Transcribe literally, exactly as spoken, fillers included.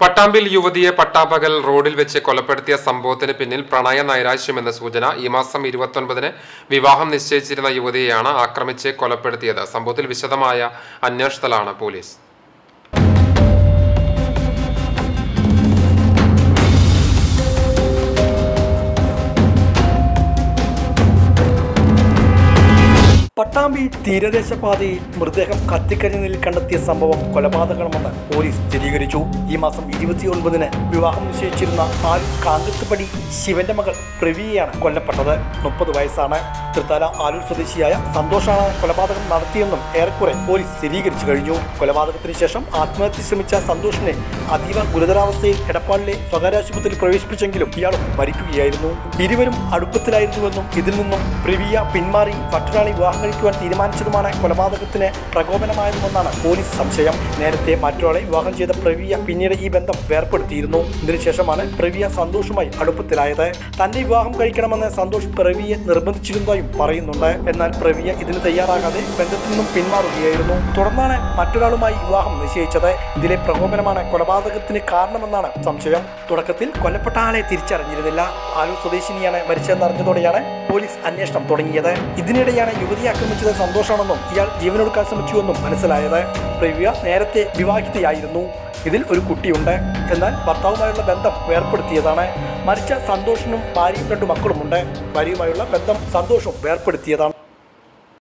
പട്ടാമ്പിൽ യുവതിയെ പട്ടാപകൽ റോഡിൽ വെച്ച് കൊലപ്പെടുത്തിയ സംഭവത്തിന് പിന്നിൽ പ്രണയ നൈരാശ്യമെന്ന സൂചന. ഈ മാസം ഇരുപത്തൊൻപതിന് വിവാഹം നിശ്ചയിച്ചിരുന്ന യുവതിയെയാണ് ആക്രമിച്ച് കൊലപ്പെടുത്തിയത്. സംഭവത്തിൽ വിശദമായ അന്വേഷണത്തിലാണ് പോലീസ്. പട്ടാമ്പി തീരദേശപാതയിൽ മൃതദേഹം കത്തിക്കരിഞ്ഞ നിലയിൽ കണ്ടെത്തിയ സംഭവം കൊലപാതകമെന്ന് പോലീസ് സ്ഥിരീകരിച്ചു. ഈ മാസം ഇരുപത്തി ഒൻപതിന് വിവാഹം നിശ്ചയിച്ചിരുന്ന ആലൂർ കാങ്കത്തുപടി ശിവന്റെ മകൾ പ്രവിയയാണ് കൊല്ലപ്പെട്ടത്. മുപ്പത് വയസ്സാണ്. തൃത്താല ആലൂർ സ്വദേശിയായ സന്തോഷാണ് കൊലപാതകം നടത്തിയെന്നും ഏറെക്കുറെ പോലീസ് സ്ഥിരീകരിച്ചു കഴിഞ്ഞു. കൊലപാതകത്തിന് ശേഷം ആത്മഹത്യ ശ്രമിച്ച സന്തോഷിനെ അതീവ ഗുരുതരാവസ്ഥയിൽ എടപ്പാളിലെ സ്വകാര്യ ആശുപത്രിയിൽ പ്രവേശിപ്പിച്ചെങ്കിലും ഇയാളും മരിക്കുകയായിരുന്നു. ഇരുവരും അടുപ്പത്തിലായിരുന്നുവെന്നും ഇതിൽ നിന്നും പ്രവിയ പിന്മാറി മറ്റൊരാളെ വിവാഹം കഴിക്കുവാൻ തീരുമാനിച്ചതുമാണ് കൊലപാതകത്തിന് പ്രകോപനമായതുമെന്നാണ് പോലീസ് സംശയം. നേരത്തെ മറ്റൊരാളെ വിവാഹം ചെയ്ത പ്രവിയ പിന്നീട് ഈ ബന്ധം വേർപ്പെടുത്തിയിരുന്നു. ഇതിനുശേഷമാണ് പ്രവിയ സന്തോഷുമായി അടുപ്പത്തിലായത്. തന്റെ വിവാഹം കഴിക്കണമെന്ന് സന്തോഷ് പ്രവിയെ നിർബന്ധിച്ചിരുന്നതായും പറയുന്നുണ്ട്. എന്നാൽ പ്രവിയ ഇതിന് തയ്യാറാകാതെ ബന്ധത്തിൽ നിന്നും പിന്മാറുകയായിരുന്നു. തുടർന്നാണ് മറ്റൊരാളുമായി വിവാഹം നിശ്ചയിച്ചത്. ഇതിലെ പ്രകോപനമാണ് കൊലപാതകത്തിന് കാരണമെന്നാണ് സംശയം. തുടക്കത്തിൽ കൊല്ലപ്പെട്ട ആളെ തിരിച്ചറിഞ്ഞിരുന്നില്ല. ആലൂർ സ്വദേശിനിയാണ് മരിച്ചതെന്നറിഞ്ഞതോടെയാണ് പോലീസ് അന്വേഷണം തുടങ്ങിയത്. ഇതിനിടെയാണ് യുവതിയെ ആക്രമിച്ചത് സന്തോഷാണെന്നും ഇയാൾ ജീവനൊടുക്കാൻ ശ്രമിച്ചുവെന്നും മനസ്സിലായത്. പ്രവിയ നേരത്തെ വിവാഹിതയായിരുന്നു. ഇതിൽ ഒരു കുട്ടിയുണ്ട്. എന്നാൽ ഭർത്താവുമായുള്ള ബന്ധം വേർപ്പെടുത്തിയതാണ്. മരിച്ച സന്തോഷിനും ഭാര്യയും രണ്ടു മക്കളുമുണ്ട്. ഭാര്യയുമായുള്ള ബന്ധം സന്തോഷവും വേർപ്പെടുത്തിയതാണ്.